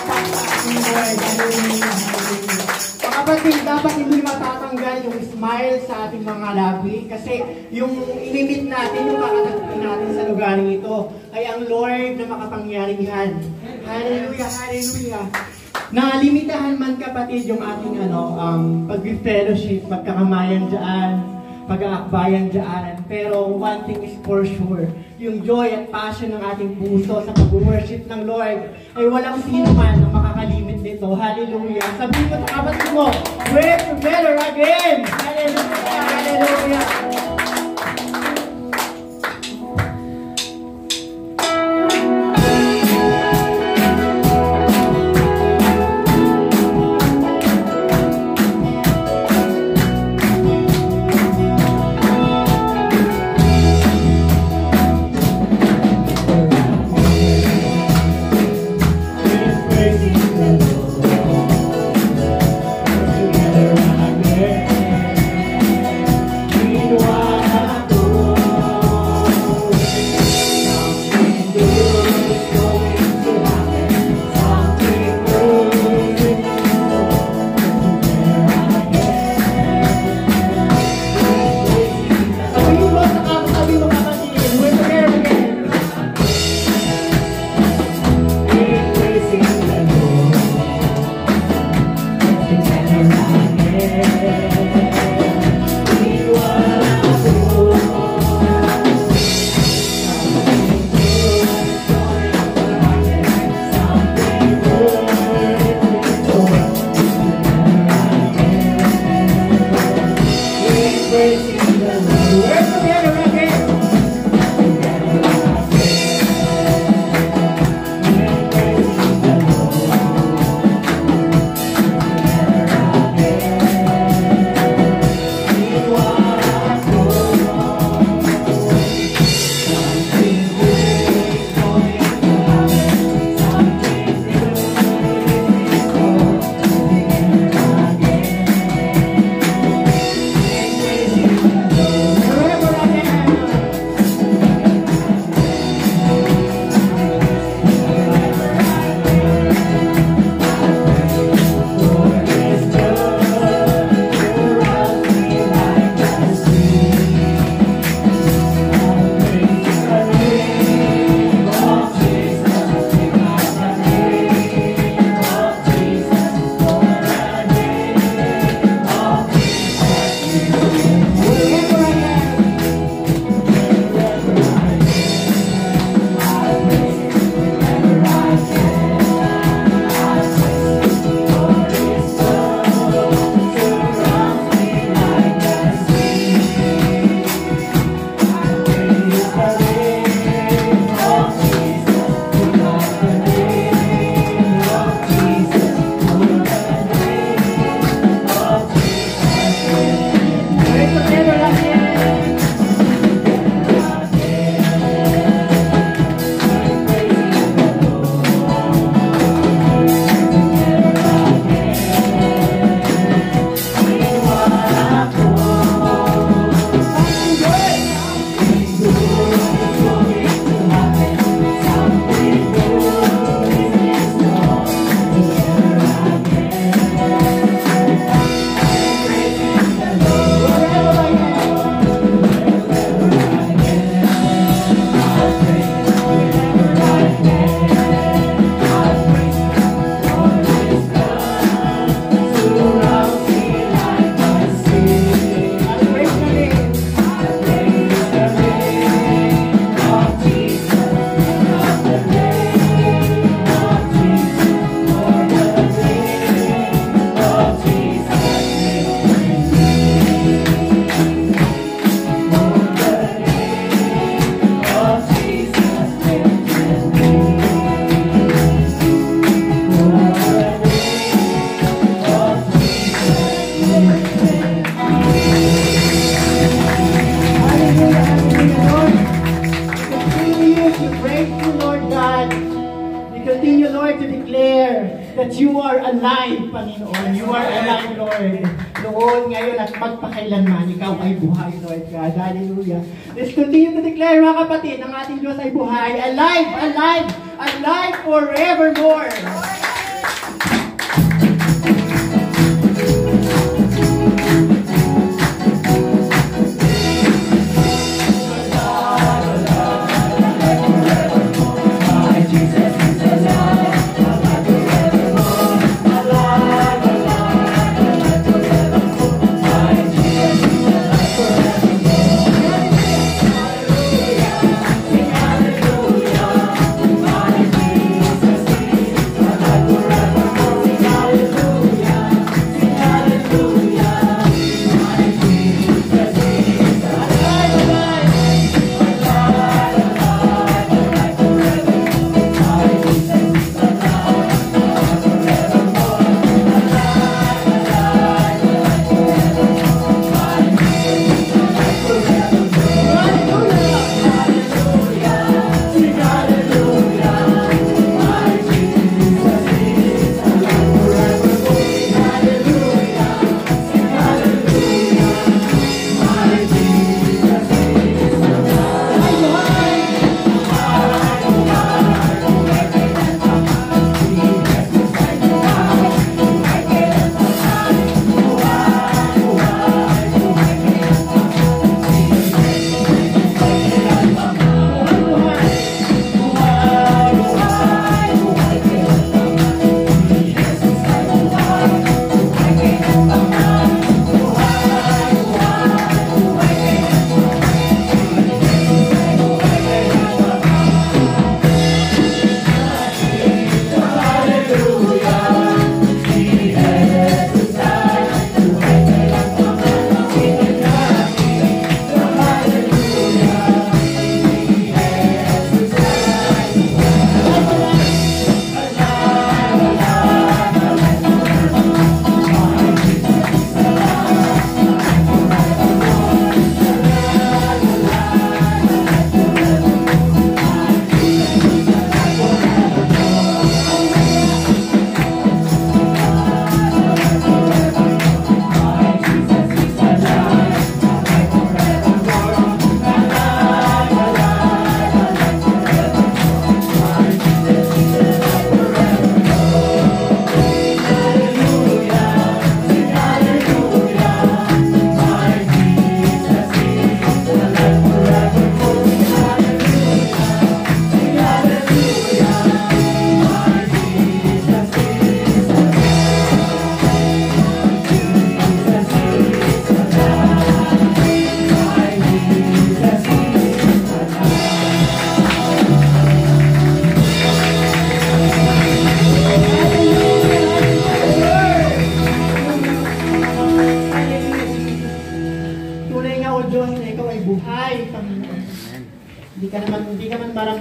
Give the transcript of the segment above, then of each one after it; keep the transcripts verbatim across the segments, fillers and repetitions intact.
tapat sa ating Lord. Hallelujah. Mga kapatid, dapat hindi matatanggal yung smile sa ating mga labi kasi yung inimit natin, yung makatagpin natin sa lugar ito ay ang Lord na makapangyarihan. Hallelujah, hallelujah. Nalimitahan man kapatid yung ating ano, um, pag-fellowship, pagkakamayan dyan, pag-aakbayan dyan. Pero one thing is for sure, yung joy at passion ng ating puso sa pag-worship ng Lord ay walang sino man ang makakalimit nito. Hallelujah. Sabihin mo sa kapatid mo, we're together again. Hallelujah, hallelujah. that you are alive, Panginoon. You are alive, Lord. Noon, ngayon, at magpakailanman, ikaw ay buhay, Lord God. Hallelujah. Let's continue to declare, mga kapatid, ang ating Diyos ay buhay. Alive, alive, alive forevermore.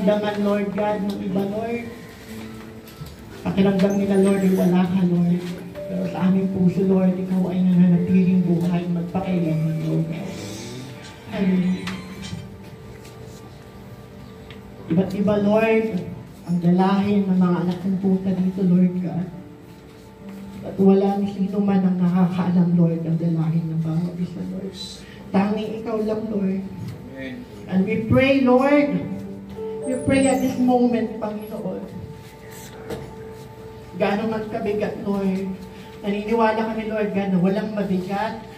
nararamdaman, Lord God, ng iba, Lord. Pakiramdam nila, Lord, ay wala ka, Lord. Pero sa aming puso, Lord, ikaw ay nananatiling buhay, magpakailanman, Lord God. Hallelujah. Iba't iba, Lord, ang dalahin ng mga anak ng puta dito, Lord God. At wala ni sino man ang nakakaalam, Lord, ang dalahin ng bawat isa, Lord. Tanging ikaw lang, Lord. Amen. And we pray, Lord, we pray at this moment, Panginoon. Gaano man kabigat, Lord. Naniniwala kami, Lord God, na walang mabigat